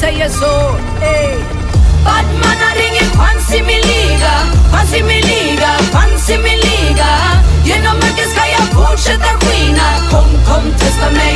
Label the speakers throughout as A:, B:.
A: säger så. Badman ring en chans i min liga, chans i min liga, chans i min liga. Genom mörker ska jag fortsätta skina. Kom, testa mig.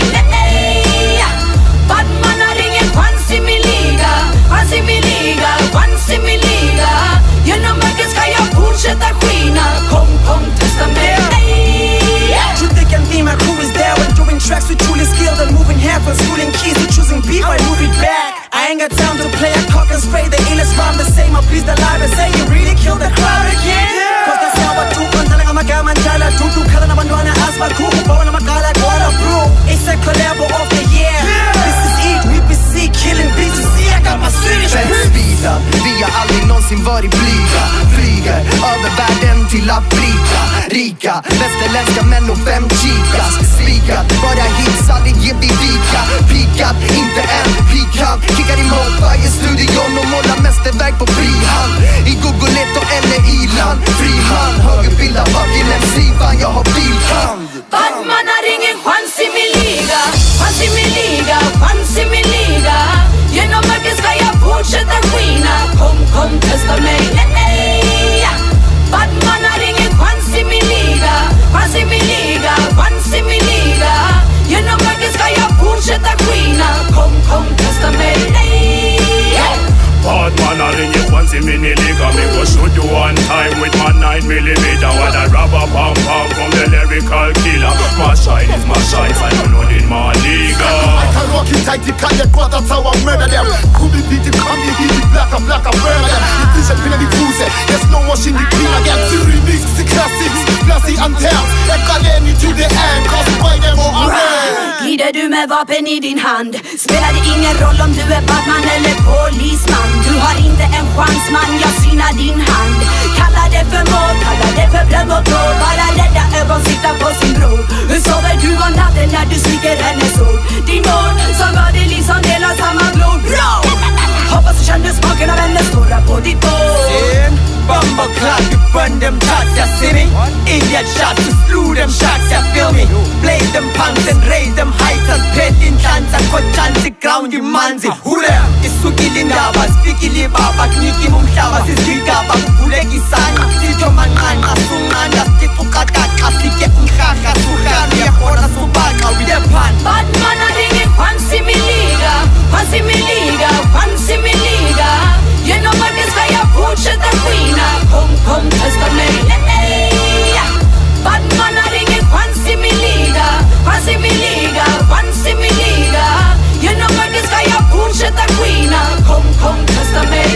A: Badman ring en chans i min liga, chans i min liga, chans i min liga. Genom mörker ska jag fortsätta skina. Kom, testa mig.
B: You think I'm being my crew is there when doing tracks with truly skilled and moving half and schooling keys to choosing beef, I move it back. I ain't got time to play a cock and spray. The illest rhyme the same. I please the live and say you really killed the crowd again. Cause that's how I do. Pantalang ang magamanjala. Tutu kala naman doon na asma. Kuku bawa na magala. Kuala bro. It's a collabo of the year. This is it. We be sick. Killing beats. You see I got my Swedish
C: speedad. Vi har aldrig någonsin varit blyga. Flyger över världen till Afrika. Rika, västerländska män och 5 chicas. Spikat, bara hits, aldrig ger vi vika. Pikat, inte en pikant. Kickar emot varje studion och målar mästerverk på frihand. I Gogoletto eller Irland. Frihand, högerbilda fucking MC. Fan jag har bilkand.
A: Badman har ingen chans i min liga, chans i min liga, chans i min liga. Genom mörker ska jag fortsätta skina. Kom, testa mig. Badman har ingen chans i min liga, chans i min liga, chans i min liga. Genom mörker ska jag fortsätta skina. Kom, testa mig.
D: Badman har ingen chans i min liga. Me go shoot you one time with my 9mm. What a rubber pump from the lyrical killer. My shine is my shine, I don't know in my liga.
E: I can rock you tight, you can't get caught, that's how I murder them. Could be beat, come here, hit it, black, I burn them. It is a pin of the cruise, there's no washing the clean again. To remix the classics, plus the anthems. They can end you to the end, cause by them all around.
A: Glider du med vapen i din hand? Spelar det ingen roll om du är Badman eller polisman? Du har inte en chans man, jag synar din hand. Kalla det för mord, kalla det för bröd och tråd. Bara rädda ögon sitta på sin bror. Hur sover du om natten när du slicker hennes ord? Din mor som var det liv som delar samma blod. Bro! Hoppas du känner smaken av hennes stora på ditt bord.
B: Bumble clock, you burn them shots, ya see me? Idiot shots, you slew them shots, ya feel me? Blaze them punks and raise them heights. As petting chance, I got chance to ground you manzi. Who there? Isukili ndaba, spikili baba, kniki mumhlaba, sizigaba, kubuleki sana. Sitho manqana, sungana, situkakaka, sike umkhakha, suhani, yahona subaka, we the pan.
A: Badman har ingen chans i min liga, chans i min liga, chans i min liga. Genom mörker ska jag fortsätta skina. Kom, testa mig. Badman har ingen chans i min liga, chans i min liga, chans i min liga. Genom mörker ska jag fortsätta skina. Kom, testa mig.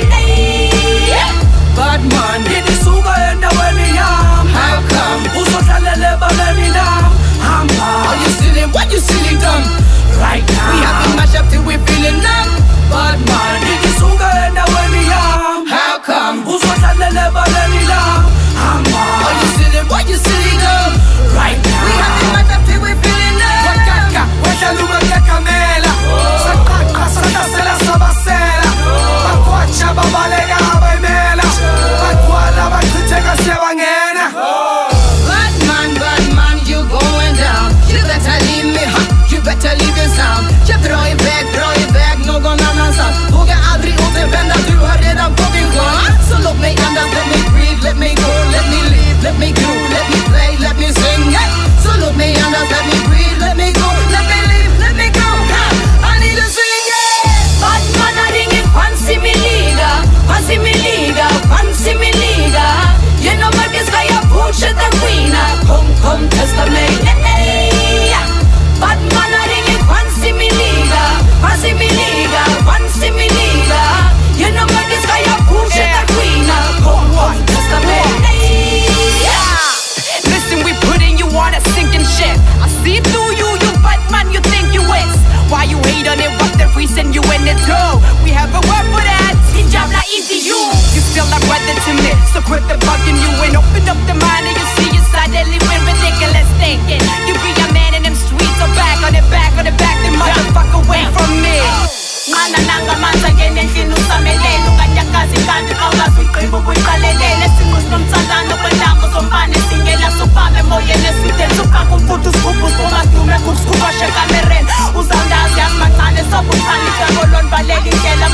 B: Badman, det är suga ända when we am. How come? Uso kalele balemina. Hamba. Are you silly? What you silly dumb? Right now. We have been mashed up till we feeling numb. Badman, det är suga ända when we am. How come? Uso kalele balemina. Hamba. Are you silly? What you silly dumb? Right now. We have been mashed up till we feeling numb. Wakaka, wekaluba kakamela. Sakaka, sakasela sabasela. Bakwacha babalega abemela. Bakwala bakuteka sebangena.
F: Badman, you going down. You better leave me, you better leave your sound. Jag drar iväg någon annanstans. Vågar aldrig återvända, du har redan på din chans. Så låt mig andas, let me breathe, let me go, let me live, let me groove, let me play, let me sing. Så låt mig andas, let me breathe, let me go, let me live, let me go. I need to sing it.
A: Badman har ingen chans i min liga, chans i min liga, chans i min liga. Genom mörker ska jag fortsätta skina. Kom, testa mig. Badman har ingen chans i min liga, chans i min liga, chans i min liga. Genom mörker ska jag fortsätta skina. Kom, testa mig.
B: Listen, we putting you on a sinking ship. I see through you, you Badman, you think you is. Why you hate on it, what the reason you in it too? We have a word for that, din jävla idiot. You still not weather to me, so quit the bugging you and open up the mind and you see inside that living ridiculous thinking. You be a man in them streets, or back on the back, then motherfucker away from me. Mana nanga manza genen kinusa meleno kanya kazi kandi awazwiqhibo buyiqalelele sinqusnom tsalano kwendango sombane singela sopame moyene switen sukaku mfutu skupu skomastume kukskuba shekamereni uzandazi asmancane sobukhali kolon baleki ndlela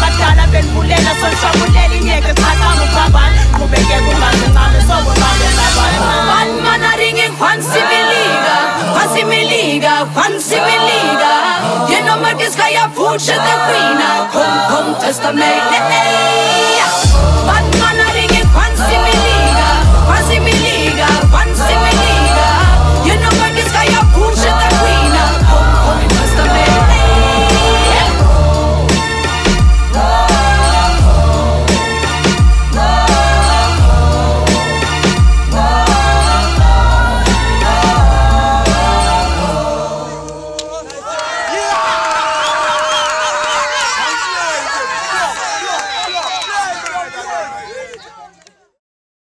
A: chans i min liga. Genom mörker ska jag fortsätta skina. Kom, testa mig.